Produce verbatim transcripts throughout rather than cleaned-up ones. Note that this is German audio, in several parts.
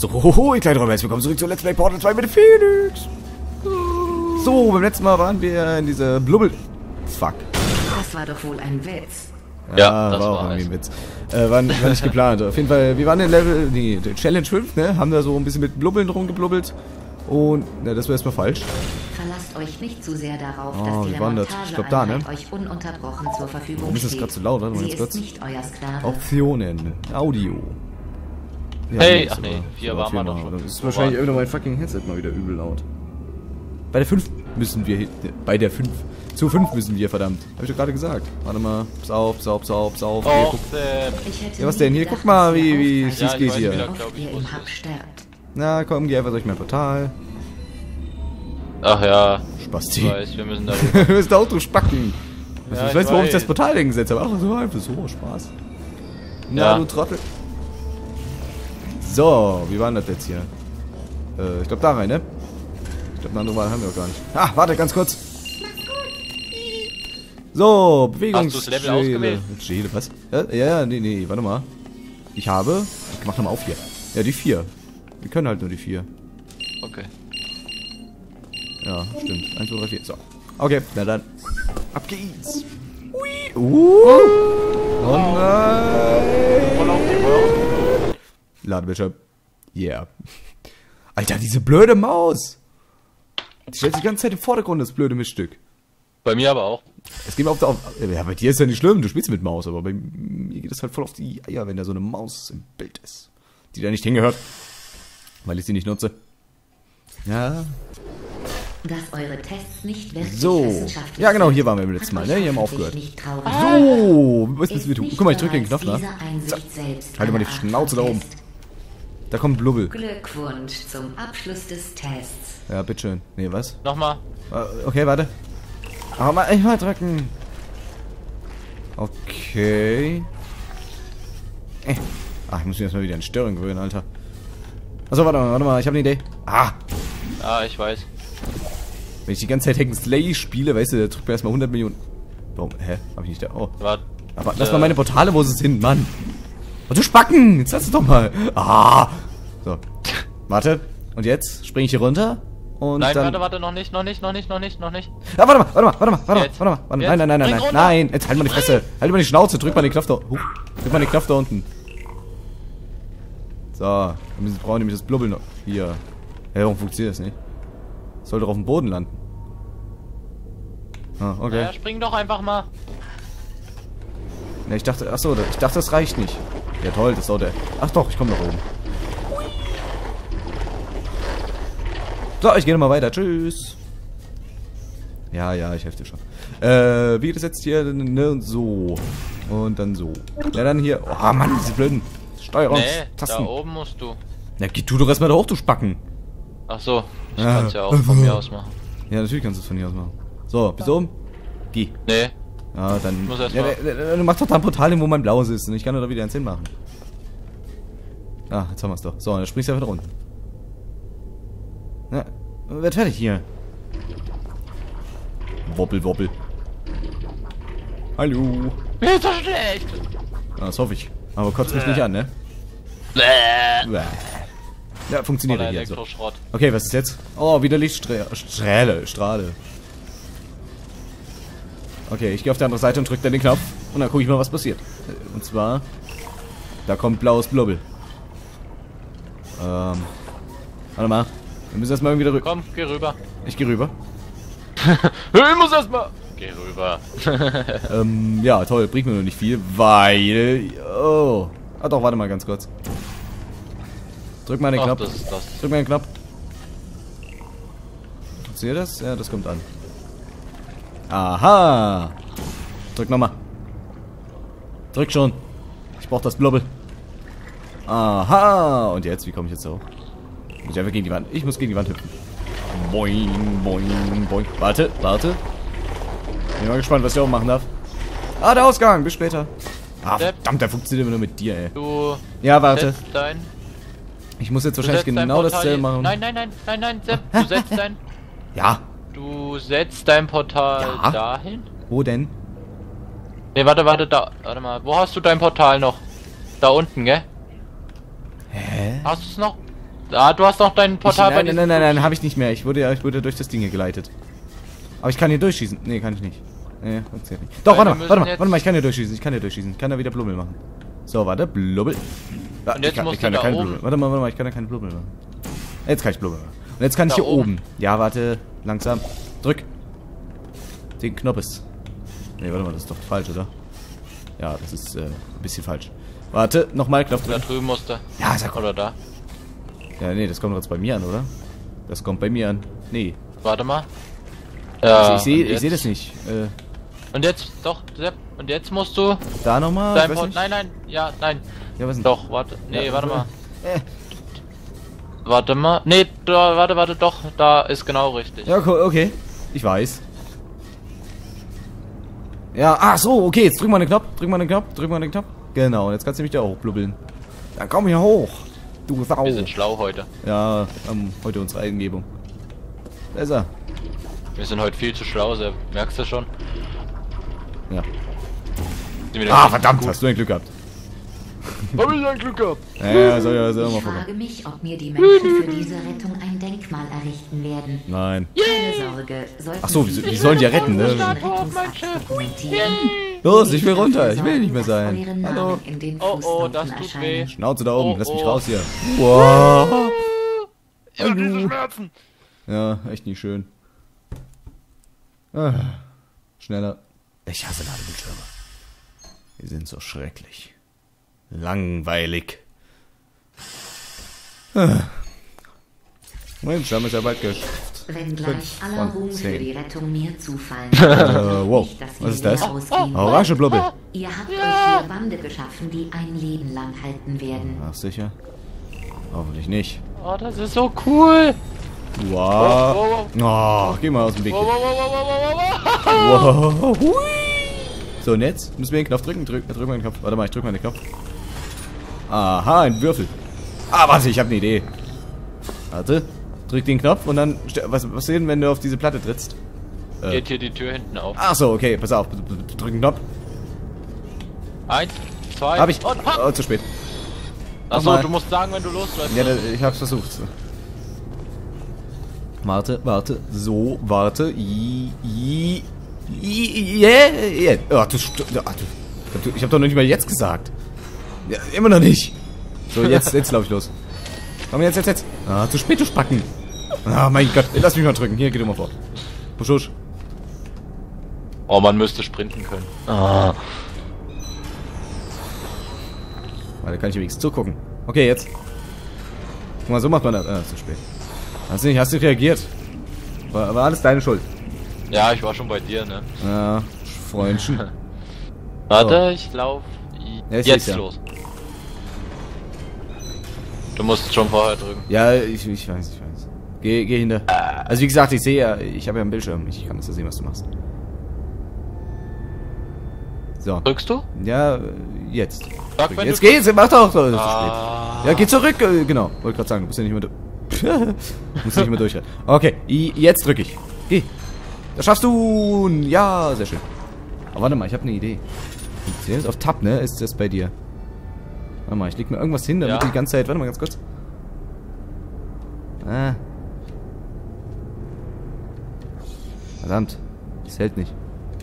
So, hoho, ihr kleinen Räuber, willkommen zurück zu Let's Play Portal zwei mit Phoenix. So, beim letzten Mal waren wir in diese Blubbel... Fuck. Das war doch wohl ein Witz. Ja, ja das war auch irgendwie ein Witz. Äh, war, war nicht geplant. Auf jeden Fall, wir waren in Level... Nee, Challenge fünf, ne? Haben da so ein bisschen mit Blubbeln rumgeblubbelt. Und, ne, das war erstmal falsch. Verlasst euch nicht zu sehr darauf, oh, dass die ich glaub, da, ne? euch ununterbrochen zur Verfügung Warum ist das gerade so laut? Warte mal Sie ganz kurz. ist nicht euer Sklave. Optionen. Audio. Ja, hey, nee, ach nee, hier waren wir doch schon. Das ist wahrscheinlich irgendwann mein fucking Headset mal wieder übel laut. Bei der fünf müssen wir... Bei der fünf. Zu fünf müssen wir, verdammt. Hab ich doch gerade gesagt. Warte mal. Pass auf, pass auf, pass auf, pass auf. Oh, ja, was denn? Hier, guck mal, wie, wie es ja, geht hier. Wieder, Oft ihr im Hub sterbt. Na, komm, geh einfach durch mein Portal. Ach ja. Spasti. Ich weiß, wir müssen da Wir müssen da Auto spacken. Ja, ich, ich weiß, warum weiß. ich das Portal hingesetzt habe. Ach so, einfach so, Spaß. Na, ja. du Trottel. So, wie war denn das jetzt hier? Äh, ich glaube da rein, ne? Ich glaube, eine andere Wahl haben wir auch gar nicht. Ah, warte, ganz kurz. So, Bewegungs... Hast du das Level ausgewählt? Schäle, was? Ja, ja, nee, nee, warte mal. Ich habe... Ich mach nochmal auf hier. Ja, die vier. Wir können halt nur die vier. Okay. Ja, stimmt. eins, zwei, drei, vier. So. Okay, na dann. Ab geht's. Ui. Uh. Oh nein. Voll auf die Röhre. Ladebildschirm. Yeah. Alter, diese blöde Maus. Die stellt sich die ganze Zeit im Vordergrund, das blöde Miststück. Bei mir aber auch. Es geht mir auf, auf... Ja, bei dir ist ja nicht schlimm, du spielst mit Maus, aber bei mir geht es halt voll auf die Eier, wenn da so eine Maus im Bild ist. Die da nicht hingehört. Weil ich sie nicht nutze. Ja. Dass eure Tests nicht wirklich So. wissenschaftlich Ja, genau, sind, hier waren wir beim letzten Mal, ne? Hier haben wir aufgehört. nicht traurig. So. Was müssen Ist wir tun? nicht Guck mal, ich drücke den bereits Knopf, ne? dieser Einsicht selbst Halt mal die eine Art Schnauze da von oben. Test? Da kommt Blubbel. Glückwunsch zum Abschluss des Tests. Ja, bitteschön. Nee, was? Nochmal. Uh, okay, warte. Aber mal, ich mal drücken. Okay. Äh. Ach, ich muss mich erstmal wieder an Störung gewöhnen, Alter. Achso, warte mal, warte mal, ich habe eine Idee. Ah! Ah, ich weiß. Wenn ich die ganze Zeit Hack and Slay spiele, weißt du, da drückt mir erstmal hundert Millionen. Warum? Hä? Hab ich nicht da. Oh. Warte. Aber lass mal meine Portale, wo sie sind, Mann. Und du Spacken! Jetzt lass es doch mal. Ah! So. Warte. Und jetzt springe ich hier runter. Und Nein, dann... warte, warte, noch nicht, noch nicht, noch nicht, noch nicht, noch nicht. Ja, warte mal, warte mal, warte mal, warte mal, Jetzt. warte mal. Warte. Jetzt. Nein, nein, nein, nein, Spring nein. runter. Nein, jetzt halt mal die Fresse. Halt mal die Schnauze, drück mal den Knopf da. Huh. Drück mal den Knopf da unten. So, wir müssen, brauchen nämlich das Blubbeln noch. Hier. Ja, warum funktioniert das nicht? Sollte auf dem Boden landen. Ah, okay. Ja, spring doch einfach mal. Ne, ich dachte, achso, ich dachte, das reicht nicht. Ja toll, das sollte. Ach doch, ich komme nach oben. So, ich gehe nochmal weiter. Tschüss. Ja, ja, ich helfe dir schon. Äh, wie geht es jetzt hier? Ne, so. Und dann so. Ja, dann hier. Oh Mann, diese blöden Steuerungstasten. Nee, da oben musst du. Na, geh du doch erstmal da hoch, du Spacken. Ach so, ich Ja. kann's ja auch von mir aus machen. Ja, natürlich kannst du es von hier aus machen. So, bis oben. Geh. Nee, Ja, dann. Muss erst Ja, mal- äh, äh, du machst doch da ein Portal hin, wo mein blaues ist. Und ich kann da wieder eins hinmachen. Ah, jetzt haben wir es doch. So, dann springst du einfach da runter. Ja, wird fertig hier. Wobbel, wobbel. Hallo. mir ist so schlecht. Ah, das hoffe ich. Aber kotzt mich nicht an, ne? Bäh. Bäh. Ja, funktioniert Voller ja hier so. Elektroschrott. Okay, was ist jetzt? Oh, wieder Lichtstrahle. Strahle. Okay, ich gehe auf die andere Seite und drücke dann den Knopf. Und dann gucke ich mal, was passiert. Und zwar... Da kommt blaues Blubbel. Ähm... Warte mal. Wir müssen erstmal irgendwie rüber. Komm, geh rüber. Ich gehe rüber. Ich muss erstmal. Geh rüber. Ähm, ja, toll. Bringt mir nur nicht viel, weil... Oh. Ah doch, warte mal ganz kurz. Drück mal den Ach, Knopf. das ist das. Drück mal den Knopf. Funktioniert das? Ja, das kommt an. Aha. Drück nochmal. Drück schon. Ich brauch das Blubbel. Aha. Und jetzt, wie komme ich jetzt da hoch? Muss ich einfach gegen die Wand. Ich muss gegen die Wand hüpfen. Boing, boing, boing. Warte, warte. Bin mal gespannt, was ich auch machen darf. Ah, der Ausgang. Bis später. Ah, Sepp. verdammt, der funktioniert immer nur mit dir, ey. Du Ja, warte. setzt dein. Ich muss jetzt Du wahrscheinlich setzt dein genau Portal dasselbe hin- machen. Nein, nein, nein, nein, nein, Sepp, du setzt dein. Ja. Du setzt dein Portal Ja. dahin. Wo denn? Ne, warte, warte, da. Warte mal. Wo hast du dein Portal noch? Da unten, gell? Hä? Hast du es noch? Ah, du hast doch dein Ich, Portal bei nein, diesem nein, nein, nein, Flugzeug. nein habe ich nicht mehr. Ich wurde ja ich wurde durch das Ding hier geleitet. Aber ich kann hier durchschießen. Nee, kann ich nicht. Nee, funktioniert nicht. Doch, Weil warte wir mal, müssen warte mal, jetzt- warte mal, ich kann hier durchschießen. Ich kann hier durchschießen. Ich kann da wieder Blubbel machen. So, warte, Blubbel. Ja, Und jetzt ich kann, musst ich kann du da da keine oben- Blubbel. Warte mal, warte mal, ich kann da keine Blubbel machen. Jetzt kann ich Blubbel machen. Und jetzt kann ich Da hier oben. oben. Ja, warte, langsam. Drück. Den Knoppes. Nee, warte mal, das ist doch falsch, oder? Ja, das ist äh, ein bisschen falsch. Warte, nochmal Knopf Da drücken. drüben musste. Ja, ist ja gut. Oder da. Ja, nee, das kommt jetzt bei mir an, oder? Das kommt bei mir an. Nee. Warte mal. Ja, ich sehe und ich seh jetzt- das nicht. Äh, Und jetzt, doch, Sepp. Und jetzt musst du da nochmal? dein Weiß Port... nicht. Nein, nein, ja, nein. Ja, was denn? Doch, warte. Nee, Ja, warte mal. Äh, Warte mal. Nee, da, warte, warte, doch. Da ist genau richtig. ja, cool, okay. Ich weiß. Ja, ach so, okay, jetzt drück mal den Knopf, drück mal den Knopf, drück mal den Knopf. Genau, und jetzt kannst du mich da hochblubbeln. Dann komm hier hoch. Du Sau. Wir sind schlau heute. Ja, ähm, heute unsere Eingebung. Da ist er. Wir sind heute viel zu schlau, Sepp. Merkst du schon? Ja. Sind wir Ah, doch verdammt, gut. hast du ein Glück gehabt. Hab ich ein Glück gehabt. Ja, ja, soll ja, soll ja mal Ich vorbei. frage mich, ob mir die Menschen für diese Rettung ein Denkmal errichten werden. Nein. Keine Sorge, sollten Ach so, Sie wie- wie sollen die ja retten, ne? Ihren Rettungsakt dokumentieren, Los, will ich will dafür runter, ich will sorgen, nicht mehr dass sein. eure Namen Hallo. in den Oh, oh, das Fußnoten tut weh. erscheinen. Schnauze da oben, Oh, lass mich oh. raus hier. Wow. Ja, diese Schmerzen. Ja, echt nicht schön. Ah, schneller. Ich hasse Ladebildschirme. Die sind so schrecklich. Langweilig. Ah. Mein Bildschirm ist ja bald geschafft. Wenn gleich Fünf aller von Ruhm für zehn. die Rettung mir zufallen Äh, wird, wow. nicht, dass Was ist ihr das? leer ausgehen Orange Blubbel. Ihr habt euch hier Bande geschaffen, die ein Leben lang halten werden. Ach, sicher? Hoffentlich nicht. Oh, das ist so cool. Wow. Oh, Oh, geh mal aus dem Weg. Wow, wow, wow, wow, wow, wow, wow. Wow. Hui. So, und jetzt müssen wir den Knopf drücken. Drück, drück mal den Knopf. Warte mal, ich drück mal den Knopf. Aha, ein Würfel. Ah, warte, ich habe eine Idee. Warte. Drück den Knopf und dann... ste- Was passiert, wenn du auf diese Platte trittst? Äh. Geht hier die Tür hinten auf. Ach so, okay, pass auf. Drück den Knopf. Eins, zwei. Hab ich. Und hopp. Oh, zu spät. Achso, Nochmal. du musst sagen, wenn du losläufst. Ja, da- ich hab's versucht. Warte, warte. So, warte. I, I, I, yeah, yeah. Oh, du, st- ah, du, ich hab doch noch nicht mal jetzt gesagt. Ja, immer noch nicht. So, jetzt, jetzt lauf ich los. Komm, jetzt, jetzt, jetzt. Ah, zu spät, du Spacken. Ah, mein Gott. Lass mich mal drücken. Hier, geht immer vor. Husch, husch. Oh, man müsste sprinten können. Ah. Warte, kann ich wenigstens zugucken. Okay, jetzt. Guck mal, so macht man das. Ah, ist zu spät. Hast du nicht, hast du reagiert? War, war alles deine Schuld. Ja, ich war schon bei dir, ne? Ja, Freundchen. Warte, ich lauf Ja, ich jetzt seh's ja. los. Du musst schon vorher drücken. Ja, ich, ich weiß, ich weiß. Geh, geh hinter. Also wie gesagt, ich sehe ja, ich habe ja einen Bildschirm. Ich kann das ja sehen, was du machst. So. Drückst du? Ja, jetzt. Sag, wenn Jetzt du geht's, mach doch. Das ist zu Ah. spät. Ja, geh zurück. äh, Genau, wollte gerade sagen, du musst ja nicht mehr durch. musst nicht mehr durchrennen. Okay, i- jetzt drück ich. Geh. Das schaffst du. Ja, sehr schön. Aber warte mal, ich habe eine Idee. Funktioniert auf Tab, ne? Ist das bei dir? Warte mal, ich leg mir irgendwas hin, damit Ja. du die ganze Zeit. Warte mal ganz kurz. Ah. Verdammt. Das hält nicht.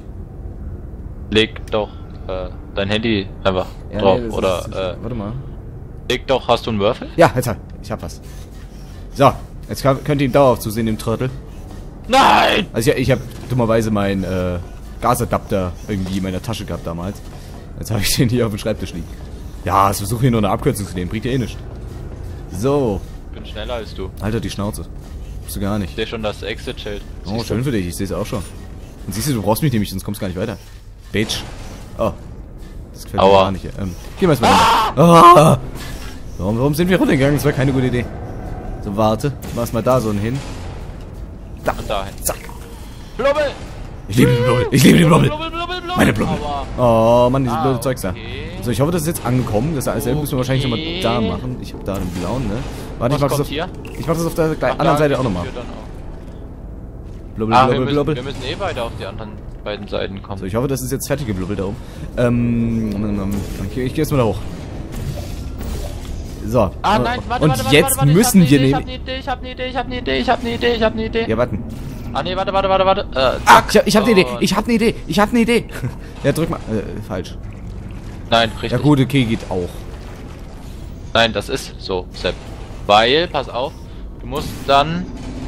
Leg doch äh, dein Handy einfach Ja, drauf. nee, das Oder ist, das äh, ist, warte mal. leg doch, hast du einen Würfel? Ja, jetzt hab ich hab was. So, jetzt kann, könnt ihr ihn dauerhaft zusehen, dem Trottel. Nein! Also ich, ich habe dummerweise meinen äh, Gasadapter irgendwie in meiner Tasche gehabt damals. Jetzt habe ich den hier auf dem Schreibtisch liegen. Ja, ich versuche hier nur eine Abkürzung zu nehmen, bringt dir eh nichts. So, Ich bin schneller als du. Alter, die Schnauze. Bist du gar Ich nicht. sehe schon das Exit-Schild. Oh, Siehst schön du? für dich, ich sehe es auch schon. Und siehst du, du brauchst mich nämlich, sonst kommst du gar nicht weiter. Bitch. Oh. Das gefällt mir Aua. gar nicht. Ähm, gehen wir erstmal runter. Ah! Warum, warum sind wir runtergegangen? Das war keine gute Idee. So, warte. Mach's mal da so einen hin. Da. Und dahin. Zack. Blubbel! Ich liebe die Blubbel. Ich liebe die Blubbel. Blubbel, Blubbel, Blubbel. Meine Blubbel. Aua. Oh, Mann, diese Ah, blöde Zeugs da. okay. So, ich hoffe, das ist jetzt angekommen. Das dasselbe müssen wir wahrscheinlich nochmal Okay. da machen. Ich habe da den blauen, ne? Warte, Was ich mach das kommt auf, hier? ich mach das auf der Ach, anderen da Seite geht auch die nochmal. Tür dann auf. Blubbel, Ah, wir blubbel, müssen, blubbel. wir müssen eh weiter auf die anderen beiden Seiten kommen. So, ich hoffe, das ist jetzt fertig geblubbelt da oben. Ähm, okay, ich gehe jetzt mal da hoch. So. Ah, nein, warte, Und warte, warte, jetzt warte, warte, müssen ich wir hab nehmen... Ich hab eine Idee, ich hab eine Idee, ich hab eine Idee, ich hab eine Idee, ich hab eine Idee. Ja, warten. Ah, nee, warte, warte, warte, warte. Äh, Ah, ich hab, ich hab eine Idee, und- ich hab eine Idee, ich hab eine Idee. Ja, drück mal. Äh, falsch. Nein, richtig. Ja gut, okay, geht auch. Nein, das ist so, Sepp. Weil, pass auf, du musst dann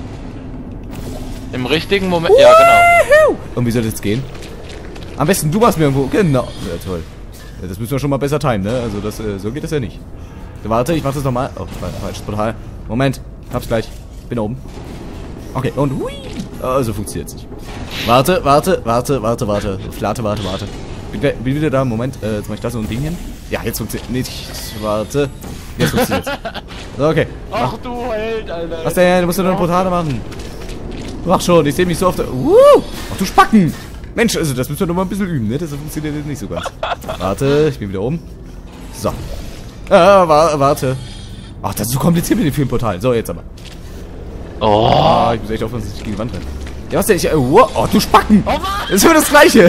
im richtigen Moment... Ja, genau. Und wie soll das jetzt gehen? Am besten du machst mir irgendwo... Genau. Ja, toll. Ja, das müssen wir schon mal besser timen, ne? Also das, äh, so geht das ja nicht. Warte, ich mach das nochmal. Oh, falsches Portal. Moment, hab's gleich. Bin oben. Okay, und hui. Also funktioniert's nicht. Warte, warte, warte, warte, warte. Warte, warte, warte. Bin, bin wieder da. Moment, äh, jetzt mach ich das so ein Ding hin. Ja, jetzt funktioniert nicht. Warte. Jetzt funktioniert's. So, okay. Ach du Held, Alter. Was denn? Du musst ja nur Portale machen. Mach schon, ich sehe mich so oft. Uh, ach du Spacken! Mensch, also das müssen wir noch mal ein bisschen üben, ne? Das funktioniert jetzt nicht so ganz. Warte, ich bin wieder oben. So. Ah, wa warte. Ach, das ist so kompliziert mit den vielen Portalen. So, jetzt aber. Oh. Ah, ich muss echt aufpassen, dass ich gegen die Wand renne. Ja, was denn? Ich, äh, wow, oh, du Spacken! Oh, was? Das ist immer das Gleiche.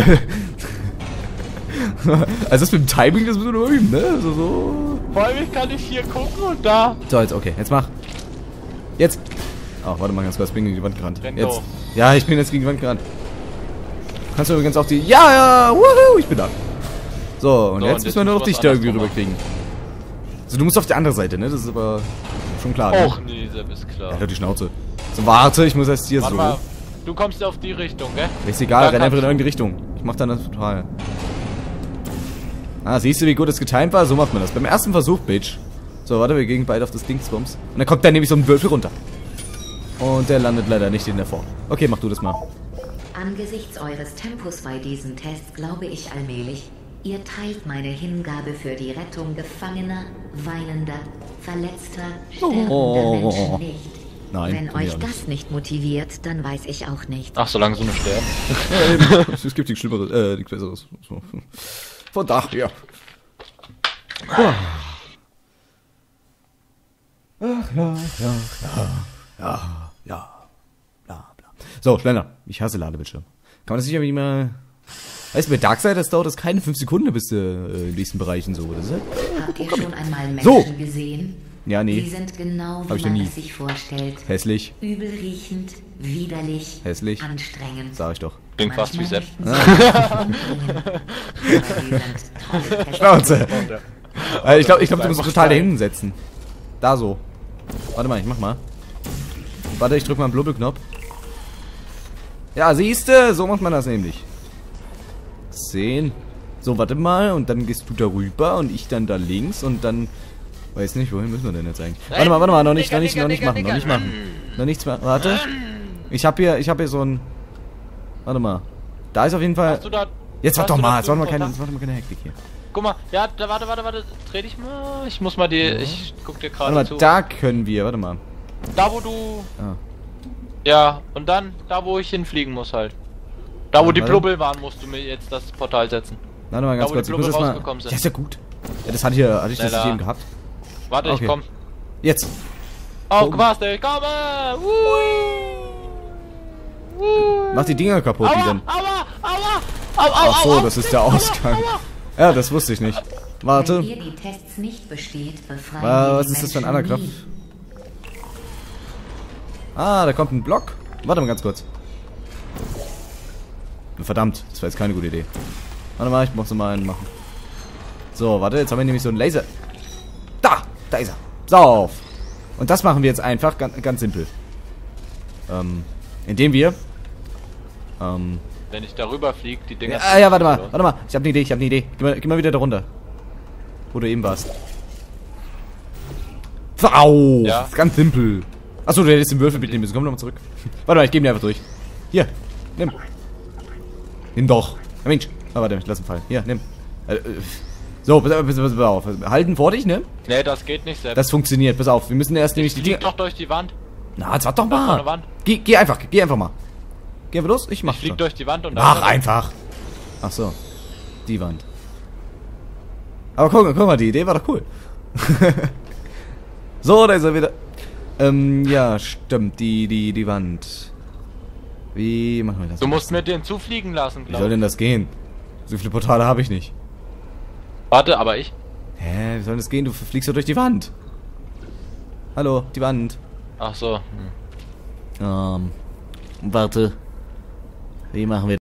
Also das mit dem Timing, das müssen wir noch mal üben, ne? Also so. Vor allem ich kann nicht hier gucken und da. So, jetzt, okay. Jetzt mach. Jetzt. Oh, warte mal ganz kurz. Ich bin gegen die Wand gerannt. Renn Jetzt. doch. Ja, ich bin jetzt gegen die Wand gerannt. Kannst du übrigens auch die... Ja, ja, wuhu, ich bin da. So, und So, jetzt und müssen jetzt wir nur noch musst du dich was da irgendwie andersrum rüberkriegen. So, du musst auf die andere Seite, ne? Das ist aber schon klar, ne? Och nee, Sepp ist klar. Ja, halt die Schnauze. So, warte, ich muss erst hier Warte so. mal, du kommst auf die Richtung, gell? Ist egal, Da renn einfach in kannst irgendeine Richtung. Ich mach dann das total. Ah, siehst du, wie gut es getimed war? So macht man das. Beim ersten Versuch, Bitch. So, warte, wir gehen beide auf das Dingsbums. Und dann kommt da nämlich so ein Würfel runter. Und der landet leider nicht in der Form. Okay, mach du das mal. Angesichts eures Tempos bei diesen Tests glaube ich allmählich, ihr teilt meine Hingabe für die Rettung gefangener, weinender, verletzter, sterbender Oh. Menschen nicht. Nein, Wenn tun wir euch auch nicht. das nicht motiviert, dann weiß ich auch nicht. Ach, solange so eine sterben. Es gibt nichts Schlimmeres, äh, nichts Besseres. So. Von daher. Ach ja, ja, ja, ja, ja, bla, bla. So, schneller. Ich hasse Ladebildschirm. Kann man das nicht aber immer... Weißt du, bei Darksiders dauert das keine fünf Sekunden, bis du äh, in nächsten Bereichen so, das ist halt... Habt ihr schon einmal Menschen So. gesehen? Ja, Die nee. sind genau, Hab ich wie noch man nie. es sich vorstellt. Hässlich, Übelriechend, widerlich, hässlich, anstrengend. sag ich doch. Klingt fast wie Manchmal Sepp. möchten sie sich umbringen. Aber sie sind tolle Tester. Schnauze. Äh, ich glaube, ich glaub, du musst total da hinten setzen. Da so. Warte mal, ich mach mal. Warte, ich drück mal den Blubbelknopf. Ja, siehste, so macht man das nämlich. Zehn. So, warte mal, und dann gehst du da rüber und ich dann da links und dann... Weiß nicht, wohin müssen wir denn jetzt eigentlich? Warte mal, warte mal, noch nicht, noch nicht, noch nicht machen, noch nicht machen. Noch nichts mehr, warte. Ich hab hier, ich hab hier so ein... Warte mal. Da ist auf jeden Fall... Hast du da, Jetzt warte hast doch du da mal, jetzt warte mal drüben keine, runter? jetzt warte mal keine Hektik hier. Guck mal, ja, da, warte, warte, warte, dreh dich mal. Ich muss mal die, ich guck dir Warte gerade mal, zu. da können wir, warte mal. Da, wo du, Ah. ja, und dann, da, wo ich hinfliegen muss halt. Da, wo Ja, die warte. Blubbel waren, musst du mir jetzt das Portal setzen. Warte mal ganz Da, wo kurz, die ich muss Blubbel das mal... rausgekommen sind. Ja, ist ja gut. Ja, das hatte ich, ja- hatte ich das Schneller. System gehabt. Warte, Okay. ich komm. Jetzt. Aufgepasst, ich komme! Ui. Ui. Mach die Dinger kaputt, die Aua, dann. aua, aua, au, au, Ach so, au, das ist der aua, Ausgang. aua. Ja, das wusste ich nicht. Wenn Warte. ihr die Tests nicht besteht, befreien Äh, wir was die ist das für ein Menschen anderer Kraft? nie. Ah, da kommt ein Block. Warte mal ganz kurz. Verdammt, das war jetzt keine gute Idee. Warte mal, ich muss noch mal einen machen. So, warte, jetzt haben wir nämlich so einen Laser. Da, da ist er. So auf. Und das machen wir jetzt einfach, ganz, ganz simpel. Ähm, indem wir... Ähm... Wenn ich darüber fliege, die Dinger... Ja, ja, warte mal, warte mal. Ich habe eine Idee, ich habe eine Idee. Geh mal, geh mal wieder da runter. Wo du eben warst. Au! Ja. Das ist ganz simpel. Achso, du hättest den Würfel mitnehmen müssen. Komm nochmal zurück. Warte mal, ich gebe ihn einfach durch. Hier, nimm. Nimm doch. Ja, Mensch. Ah, warte, ich lass ihn fallen. Hier, nimm. Äh, äh, so, pass, pass, pass, pass auf. Halten vor dich, ne? Nee, das geht nicht selbst. Das funktioniert. Pass auf, wir müssen erst nämlich die Flieg Dinger... doch durch die Wand. Na, jetzt warte doch Da ist noch eine mal. Wand. Geh, geh einfach, geh einfach mal. Geh einfach los, ich mach Ich flieg schon. durch die Wand und Mach dann- einfach. Ach so. Die Wand. Aber guck mal, guck mal, die Idee war doch cool. So, da ist er wieder. Ähm, ja, stimmt, die, die, die Wand. Wie machen wir das? Du musst mir den zufliegen lassen, Wie glaub soll ich. denn das gehen? So viele Portale habe ich nicht. Warte, aber ich. Hä, wie soll das gehen? Du fliegst doch durch die Wand. Hallo, die Wand. Ach so. Hm. Ähm, warte. Wie machen wir